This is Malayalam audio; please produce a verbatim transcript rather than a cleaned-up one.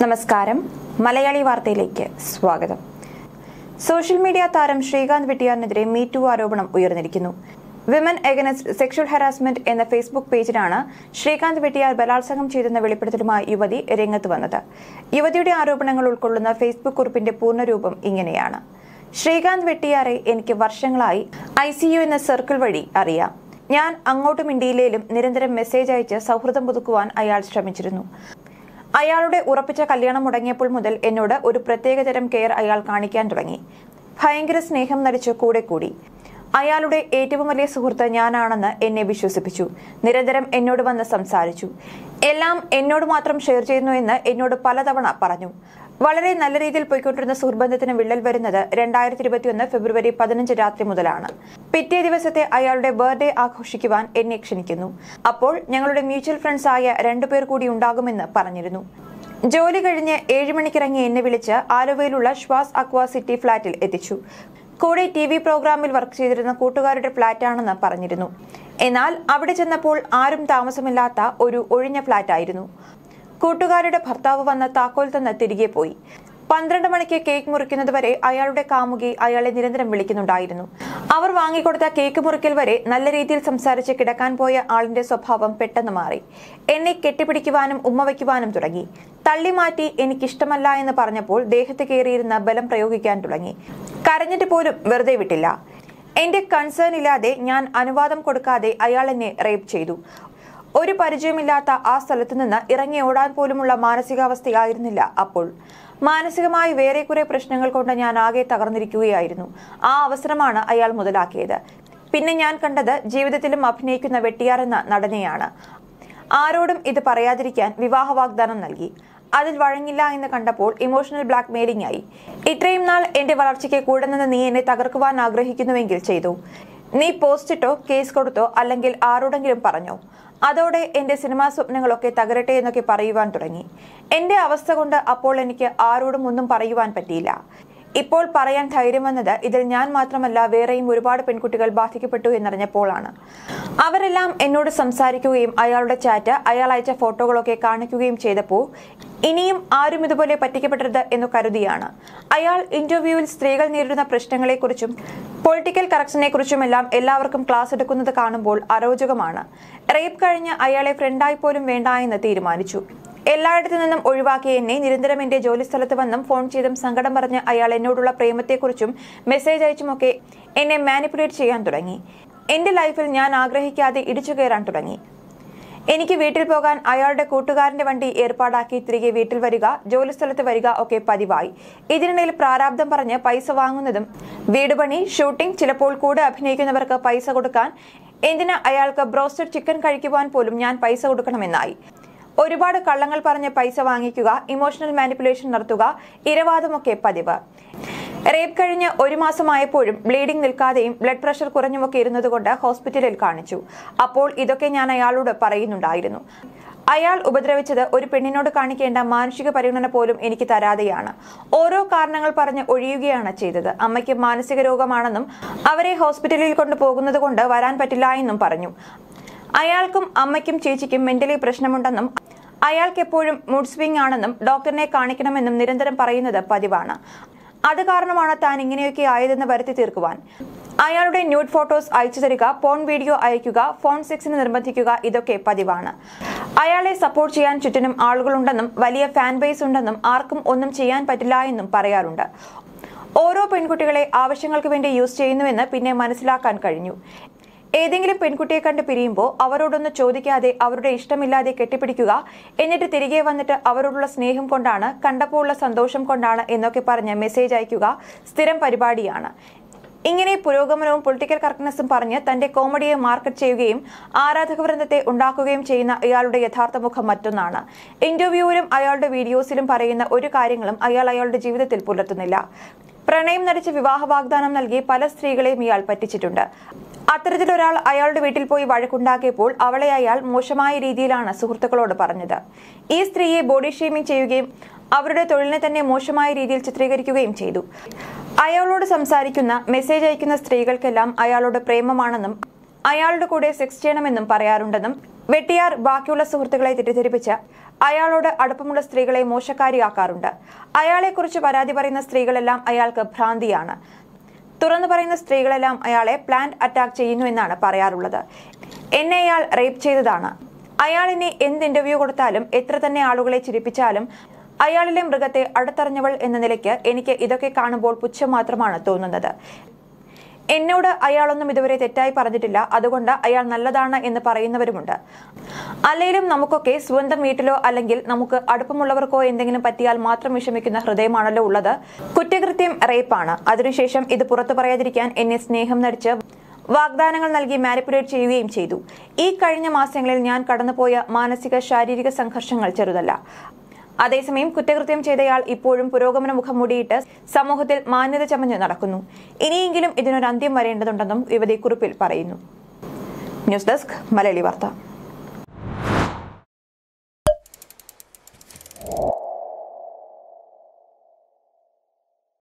നമസ്കാരം. മലയാളി വാർത്തയിലേക്ക് സ്വാഗതം. സോഷ്യൽ മീഡിയ താരം ശ്രീകാന്ത് വെട്ടിയാറിനെതിരെ മീറ്റു ആരോപണം ഉയർന്നിരിക്കുന്നു. വിമൻ എഗനസ്റ്റ് സെക്ഷൽ ഹറാസ്മെന്റ് എന്ന ഫേസ്ബുക്ക് പേജിലാണ് ശ്രീകാന്ത് വെട്ടിയാർ ബലാത്സംഗം ചെയ്തെന്ന വെളിപ്പെടുത്തലുമായി യുവതി രംഗത്ത് വന്നത്. യുവതിയുടെ ആരോപണങ്ങൾ ഉൾക്കൊള്ളുന്ന ഫേസ്ബുക്ക് കുറിപ്പിന്റെ പൂർണ്ണരൂപം ഇങ്ങനെയാണ്: ശ്രീകാന്ത് വെട്ടിയാറെ എനിക്ക് വർഷങ്ങളായി ഐ സി യു എന്ന സർക്കിൾ വഴി അറിയാം. ഞാൻ അങ്ങോട്ടും ഇന്ത്യയിലേലും നിരന്തരം മെസ്സേജ് അയച്ച് സൗഹൃദം പുതുക്കുവാൻ അയാൾ ശ്രമിച്ചിരുന്നു. അയാളുടെ ഉറപ്പിച്ച കല്യാണം മുടങ്ങിയപ്പോൾ മുതൽ എന്നോട് ഒരു പ്രത്യേകതരം കെയർ അയാൾ കാണിക്കാൻ തുടങ്ങി. ഭയങ്കര സ്നേഹം നടിച്ച് കൂടെ കൂടി. അയാളുടെ ഏറ്റവും വലിയ സുഹൃത്ത് ഞാനാണെന്ന് എന്നെ വിശ്വസിപ്പിച്ചു. നിരന്തരം എന്നോട് വന്ന് സംസാരിച്ചു. എല്ലാം എന്നോട് മാത്രം ഷെയർ ചെയ്യുന്നു എന്ന് എന്നോട് പലതവണ പറഞ്ഞു. വളരെ നല്ല രീതിയിൽ പോയിക്കൊണ്ടിരുന്ന സുഹൃബന്ധത്തിന് വിള്ളൽ വരുന്നത് രണ്ടായിരത്തി ഇരുപത്തിയൊന്ന് ഫെബ്രുവരി പതിനഞ്ച് രാത്രി മുതലാണ്. പിറ്റേ ദിവസത്തെ അയാളുടെ ബർത്ത്ഡേ ആഘോഷിക്കുവാൻ എന്നെ ക്ഷണിക്കുന്നു. അപ്പോൾ ഞങ്ങളുടെ മ്യൂച്വൽ ഫ്രണ്ട്സ് ആയ രണ്ടുപേർ കൂടി ഉണ്ടാകുമെന്ന് പറഞ്ഞിരുന്നു. ജോലി കഴിഞ്ഞ് ഏഴ് മണിക്കിറങ്ങി എന്നെ വിളിച്ച് ആലുവയിലുള്ള ശ്വാസ് അക്വാ സിറ്റി ഫ്ളാറ്റിൽ എത്തിച്ചു. കൂടെ ടി വി പ്രോഗ്രാമിൽ വർക്ക് ചെയ്തിരുന്ന കൂട്ടുകാരുടെ ഫ്ളാറ്റാണെന്ന് പറഞ്ഞിരുന്നു. എന്നാൽ അവിടെ ചെന്നപ്പോൾ ആരും താമസമില്ലാത്ത ഒരു ഒഴിഞ്ഞ ഫ്ളാറ്റായിരുന്നു. കൂട്ടുകാരുടെ ഭർത്താവ് വന്ന താക്കോൽ തന്ന് തിരികെ പോയി. പന്ത്രണ്ട് മണിക്ക് കേക്ക് മുറിക്കുന്നത് വരെ അയാളുടെ കാമുകി അയാളെ നിരന്തരം വിളിക്കുന്നുണ്ടായിരുന്നു. അവർ വാങ്ങിക്കൊടുത്ത കേക്ക് മുറിക്കൽ വരെ നല്ല രീതിയിൽ സംസാരിച്ച് കിടക്കാൻ പോയ ആളിന്റെ സ്വഭാവം പെട്ടെന്ന് മാറി. എന്നെ കെട്ടിപ്പിടിക്കുവാനും ഉമ്മ വയ്ക്കുവാനും തുടങ്ങി. തള്ളിമാറ്റി എനിക്കിഷ്ടമല്ല എന്ന് പറഞ്ഞപ്പോൾ ദേഹത്ത് കയറിയിരുന്ന ബലം പ്രയോഗിക്കാൻ തുടങ്ങി. കരഞ്ഞിട്ട് പോലും വെറുതെ വിട്ടില്ല. എന്റെ കൺസേൺ ഇല്ലാതെ ഞാൻ അനുവാദം കൊടുക്കാതെ അയാൾ എന്നെ റേപ്പ് ചെയ്തു. ഒരു പരിചയമില്ലാത്ത ആ സ്ഥലത്തു നിന്ന് ഇറങ്ങി ഓടാൻ പോലുമുള്ള മാനസികാവസ്ഥയായിരുന്നില്ല അപ്പോൾ. മാനസികമായി വേറെ കുറെ പ്രശ്നങ്ങൾ കൊണ്ട് ഞാൻ ആകെ തകർന്നിരിക്കുകയായിരുന്നു. ആ അവസരമാണ് അയാൾ മുതലാക്കിയത്. പിന്നെ ഞാൻ കണ്ടത് ജീവിതത്തിലും അഭിനയിക്കുന്ന വെട്ടിയാർ എന്ന നടനെയാണ്. ആരോടും ഇത് പറയാതിരിക്കാൻ വിവാഹ വാഗ്ദാനം നൽകി. അതിൽ വഴങ്ങില്ല എന്ന് കണ്ടപ്പോൾ ഇമോഷണൽ ബ്ലാക്ക് മെയിലിംഗ് ആയി. ഇത്രയും നാൾ എന്റെ വളർച്ചയ്ക്ക് കൂടെ നിന്ന് നീ എന്നെ തകർക്കുവാൻ ആഗ്രഹിക്കുന്നുവെങ്കിൽ ചെയ്തു. നീ പോസ്റ്റിട്ടോ കേസ് കൊടുത്തോ അല്ലെങ്കിൽ ആരോടെങ്കിലും പറഞ്ഞോ. അതോടെ എന്റെ സിനിമാ സ്വപ്നങ്ങളൊക്കെ തകരട്ടെ എന്നൊക്കെ പറയുവാൻ തുടങ്ങി. എന്റെ അവസ്ഥ കൊണ്ട് അപ്പോൾ എനിക്ക് ആരോടും ഒന്നും പറയുവാൻ പറ്റിയില്ല. ഇപ്പോൾ പറയാൻ ധൈര്യം വന്നത് ഇതിൽ ഞാൻ മാത്രമല്ല വേറെയും ഒരുപാട് പെൺകുട്ടികൾ ബാധിക്കപ്പെട്ടു എന്നറിഞ്ഞപ്പോഴാണ്. അവരെല്ലാം എന്നോട് സംസാരിക്കുകയും അയാളുടെ ചാറ്റ്, അയാൾ അയച്ച ഫോട്ടോകളൊക്കെ കാണിക്കുകയും ചെയ്തപ്പോൾ ഇനിയും ആരും ഇതുപോലെ പറ്റിക്കപ്പെടരുത് എന്ന് കരുതിയാണ്. അയാൾ ഇന്റർവ്യൂവിൽ സ്ത്രീകൾ നേരിടുന്ന പ്രശ്നങ്ങളെക്കുറിച്ചും പൊളിറ്റിക്കൽ കറക്ഷനെ കുറിച്ചുമെല്ലാം എല്ലാവർക്കും ക്ലാസ് എടുക്കുന്നത് കാണുമ്പോൾ അരോചകമാണ്. റേപ്പ് കഴിഞ്ഞ് അയാളെ ഫ്രണ്ടായി പോലും വേണ്ട എന്ന് തീരുമാനിച്ചു. എല്ലായിടത്തു നിന്നും ഒഴിവാക്കിയ എന്നെ നിരന്തരം എന്റെ ജോലിസ്ഥലത്ത് വന്നും ഫോൺ ചെയ്തും സങ്കടം പറഞ്ഞ് അയാൾ എന്നോടുള്ള പ്രേമത്തെക്കുറിച്ചും മെസ്സേജ് അയച്ചുമൊക്കെ എന്നെ മാനിപ്പുലേറ്റ് ചെയ്യാൻ തുടങ്ങി. എന്റെ ലൈഫിൽ ഞാൻ ആഗ്രഹിക്കാതെ ഇടിച്ചു കയറാൻ തുടങ്ങി. എനിക്ക് വീട്ടിൽ പോകാൻ അയാളുടെ കൂട്ടുകാരന്റെ വണ്ടി ഏർപ്പാടാക്കി തിരികെ വീട്ടിൽ വരിക, ജോലിസ്ഥലത്ത് വരിക ഒക്കെ പതിവായി. ഇതിനിടയിൽ പ്രാരാബ്ദം പറഞ്ഞ് പൈസ വാങ്ങുന്നതും, വീടുപണി, ഷൂട്ടിംഗ്, ചിലപ്പോൾ കൂടെ അഭിനയിക്കുന്നവർക്ക് പൈസ കൊടുക്കാൻ, എന്തിന് അയാൾക്ക് ബ്രോസ്റ്റഡ് ചിക്കൻ കഴിക്കുവാൻ പോലും ഞാൻ പൈസ കൊടുക്കണമെന്നായി. ഒരുപാട് കള്ളങ്ങൾ പറഞ്ഞ് പൈസ വാങ്ങിക്കുക, ഇമോഷണൽ മാനിപ്പുലേഷൻ നടത്തുക, ഇരവാദമൊക്കെ പതിവ്. റേപ്പ് കഴിഞ്ഞ് ഒരു മാസമായപ്പോഴും ബ്ലീഡിംഗ് നിൽക്കാതെയും ബ്ലഡ് പ്രഷർ കുറഞ്ഞുമൊക്കെ ഇരുന്നതുകൊണ്ട് ഹോസ്പിറ്റലിൽ കാണിച്ചു. അപ്പോൾ ഇതൊക്കെ ഞാൻ അയാളോട് പറയുന്നുണ്ടായിരുന്നു. അയാൾ ഉപദ്രവിച്ചത് ഒരു പെണ്ണിനോട് കാണിക്കേണ്ട മാനുഷിക പരിഗണന പോലും എനിക്ക് തരാതെയാണ്. ഓരോ കാരണങ്ങൾ പറഞ്ഞ് ഒഴിയുകയാണ് ചെയ്തത്. അമ്മയ്ക്ക് മാനസിക രോഗമാണെന്നും അവരെ ഹോസ്പിറ്റലിൽ കൊണ്ടുപോകുന്നത് കൊണ്ട് വരാൻ പറ്റില്ല എന്നും പറഞ്ഞു. അയാൾക്കും അമ്മയ്ക്കും ചേച്ചിക്കും മെന്റലി പ്രശ്നമുണ്ടെന്നും അയാൾക്ക് എപ്പോഴും മൂഡ് സ്വിംഗ് ആണെന്നും ഡോക്ടറിനെ കാണിക്കണമെന്നും നിരന്തരം പറയുന്നത് പതിവാണ്. അത് കാരണമാണ് താൻ ഇങ്ങനെയൊക്കെ ആയതെന്ന് വരുത്തി തീർക്കുവാൻ അയാളുടെ ന്യൂഡ് ഫോട്ടോസ് അയച്ചു തരിക, പോൺ വീഡിയോ അയക്കുക, ഫോൺ സെക്സിന് നിർബന്ധിക്കുക, ഇതൊക്കെ പതിവാണ്. അയാളെ സപ്പോർട്ട് ചെയ്യാൻ ചുറ്റിനും ആളുകളുണ്ടെന്നും വലിയ ഫാൻ ബേസ് ഉണ്ടെന്നും ആർക്കും ഒന്നും ചെയ്യാൻ പറ്റില്ല എന്നും പറയാറുണ്ട്. ഓരോ പെൺകുട്ടികളെ ആവശ്യങ്ങൾക്ക് വേണ്ടി യൂസ് ചെയ്യുന്നുവെന്ന് പിന്നെ മനസ്സിലാക്കാൻ കഴിഞ്ഞു. ഏതെങ്കിലും പെൺകുട്ടിയെ കണ്ട് പിരിയുമ്പോൾ അവരോടൊന്ന് ചോദിക്കാതെ അവരുടെ ഇഷ്ടമില്ലാതെ കെട്ടിപ്പിടിക്കുക, എന്നിട്ട് തിരികെ വന്നിട്ട് അവരോടുള്ള സ്നേഹം കൊണ്ടാണ്, കണ്ടപ്പോൾ ഉള്ള സന്തോഷം കൊണ്ടാണ് എന്നൊക്കെ പറഞ്ഞ് മെസ്സേജ് അയക്കുക സ്ഥിരം പരിപാടിയാണ്. ഇങ്ങനെ പുരോഗമനവും പൊളിറ്റിക്കൽ കറക്റ്റ്നെസ്സും പറഞ്ഞ് തന്റെ കോമഡിയെ മാർക്കറ്റ് ചെയ്യുകയും ആരാധക വൃന്ദത്തെ ഉണ്ടാക്കുകയും ചെയ്യുന്ന ഇയാളുടെ യഥാർത്ഥ മുഖം മറ്റൊന്നാണ്. ഇന്റർവ്യൂവിലും അയാളുടെ വീഡിയോസിലും പറയുന്ന ഒരു കാര്യങ്ങളും അയാൾ അയാളുടെ ജീവിതത്തിൽ പുലർത്തുന്നില്ല. പ്രണയം നടിച്ച് വിവാഹ വാഗ്ദാനം നൽകി പല സ്ത്രീകളെയും ഇയാൾ പറ്റിച്ചിട്ടുണ്ട്. അത്തരത്തിലൊരാൾ അയാളുടെ വീട്ടിൽ പോയി വഴക്കുണ്ടാക്കിയപ്പോൾ അവളെ അയാൾ മോശമായ രീതിയിലാണ് സുഹൃത്തുക്കളോട് പറഞ്ഞത്. ഈ സ്ത്രീയെ ബോഡി ഷെയ്മിംഗ് ചെയ്യുകയും അവരുടെ തൊഴിലിനെ തന്നെ മോശമായ രീതിയിൽ ചിത്രീകരിക്കുകയും ചെയ്തു. അയാളോട് സംസാരിക്കുന്ന, മെസ്സേജ് അയക്കുന്ന സ്ത്രീകൾക്കെല്ലാം അയാളോട് പ്രേമമാണെന്നും അയാളുടെ കൂടെ സെക്സ് ചെയ്യണമെന്നും പറയാറുണ്ടെന്നും വെട്ടിയാർ ബാക്കിയുള്ള സുഹൃത്തുക്കളെ തെറ്റിദ്ധരിപ്പിച്ച് അയാളോട് അടുപ്പമുള്ള സ്ത്രീകളെ മോശക്കാരിയാക്കാറുണ്ട്. അയാളെക്കുറിച്ച് പരാതി പറയുന്ന സ്ത്രീകളെല്ലാം അയാൾക്ക് ഭ്രാന്തിയാണ്. തുറന്നു പറയുന്ന സ്ത്രീകളെല്ലാം അയാളെ പ്ലാന്റ് അറ്റാക്ക് ചെയ്യുന്നു എന്നാണ് പറയാറുള്ളത്. എന്നെ അയാൾ റേപ്പ് ചെയ്തതാണ്. അയാൾ ഇനി എന്ത് ഇന്റർവ്യൂ കൊടുത്താലും എത്ര തന്നെ ആളുകളെ ചിരിപ്പിച്ചാലും അയാളിലെ മൃഗത്തെ അടുത്തറിഞ്ഞവൾ എന്ന നിലയ്ക്ക് എനിക്ക് ഇതൊക്കെ കാണുമ്പോൾ പുച്ഛം മാത്രമാണ് തോന്നുന്നത്. എന്നോട് അയാളൊന്നും ഇതുവരെ തെറ്റായി പറഞ്ഞിട്ടില്ല. അതുകൊണ്ട് അയാൾ നല്ലതാണ് എന്ന് പറയുന്നവരുമുണ്ട്. അല്ലെങ്കിലും നമുക്കൊക്കെ സ്വന്തം വീട്ടിലോ അല്ലെങ്കിൽ നമുക്ക് അടുപ്പമുള്ളവർക്കോ എന്തെങ്കിലും പറ്റിയാൽ മാത്രം വിഷമിക്കുന്ന ഹൃദയമാണല്ലോ ഉള്ളത്. കുറ്റകൃത്യം റേപ്പാണ്. അതിനുശേഷം ഇത് പുറത്തു പറയാതിരിക്കാൻ എന്നെ സ്നേഹം നടിച്ച് വാഗ്ദാനങ്ങൾ നൽകി മാനിപ്പുലേറ്റ് ചെയ്യുകയും ചെയ്തു. ഈ കഴിഞ്ഞ മാസങ്ങളിൽ ഞാൻ കടന്നുപോയ മാനസിക ശാരീരിക സംഘർഷങ്ങൾ ചെറുതല്ല. അതേസമയം കുറ്റകൃത്യം ചെയ്തയാൾ ഇപ്പോഴും പുരോഗമന മുഖം മൂടിയിട്ട് സമൂഹത്തിൽ മാന്യത ചമഞ്ഞ് നടക്കുന്നു. ഇനിയെങ്കിലും ഇതിനൊരു അന്ത്യം വരേണ്ടതുണ്ടെന്നും യുവതി കുറിപ്പിൽ പറയുന്നു. ന്യൂസ് ഡെസ്ക് മലയാളി വാർത്ത.